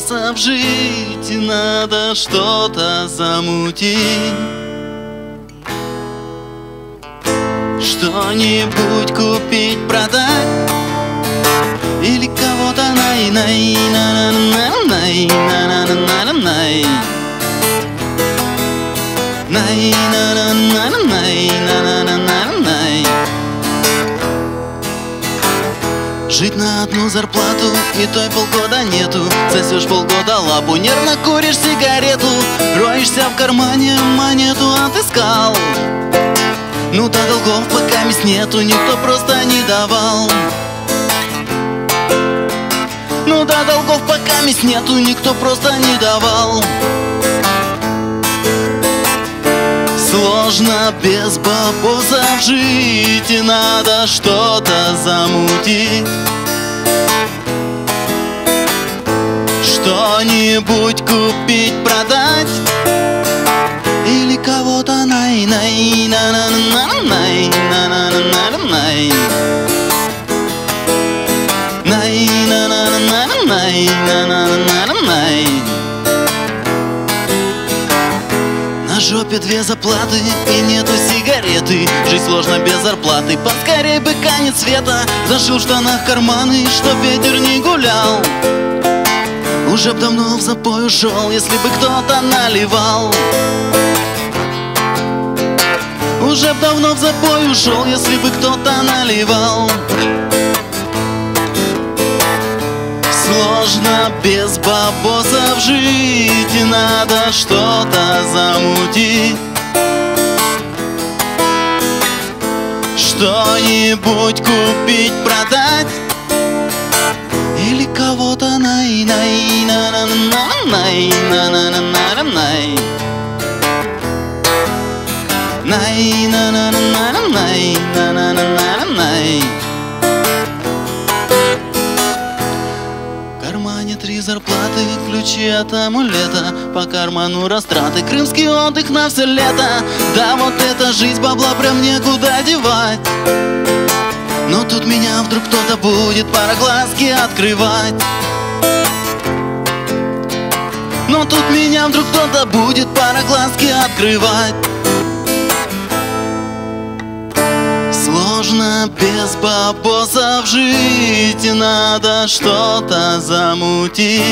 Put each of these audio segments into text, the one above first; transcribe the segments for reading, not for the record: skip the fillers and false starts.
способ жить, надо что-то замутить, что-нибудь купить, продать, или кого-то най-най, на-на-на-най, на-на-на-най, най-на-на-най, на-на-на-най. Жить на одну зарплату, и той полгода нету. Сосешь полгода лапу, нервно куришь сигарету, роешься в кармане, монету отыскал. Ну да долгов пока месть нету, никто просто не давал. Ну да долгов пока месть нету, никто просто не давал. Сложно без бабосов жить, и надо что-то замутить, что-нибудь купить, продать, или кого-то най-най, на-на-на-най, на-на-на-най, най-на-на-на-най, на-на-на-най. На жопе две заплаты и нету сигареты, жизнь сложна без зарплаты, поскорей бы конец света. Зашил в штанах карманы, чтоб ветер не гулял. Уже б давно в запой ушел, если бы кто-то наливал. Уже б давно в запой ушел, если бы кто-то наливал. Сложно без бабосов жить, и надо что-то замутить, что-нибудь купить, продать, или кого-то най-най, на-на-на-най, на-на-на-най, най-на-на-на-най, на-на-на-най. В кармане 3 зарплаты, ключи от амулета, по карману растраты, крымский отдых на все лето. Да вот эта жизнь, бабла прям некуда девать. Но тут меня вдруг кто-то будет пароглазки открывать. Но тут меня вдруг кто-то будет пароглазки открывать. Сложно без бабосов жить, и надо что-то замутить,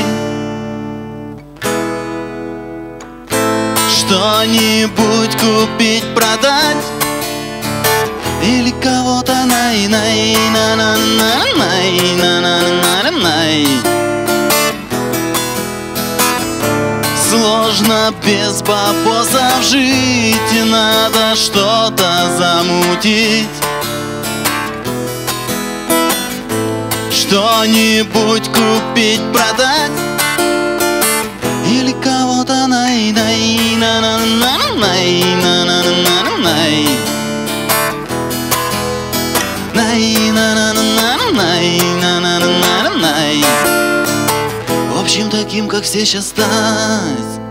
что-нибудь купить, продать, или кого-то най-най, на-на-на-най, на-на-на-най. Сложно без бабосов жить, и надо что-то замутить, что-нибудь купить, продать, или кого-то най-най, на-на-на-най, на-на-на-най, най-на-на-на-най, на-на-на-най. В общем, таким, как все сейчас стать.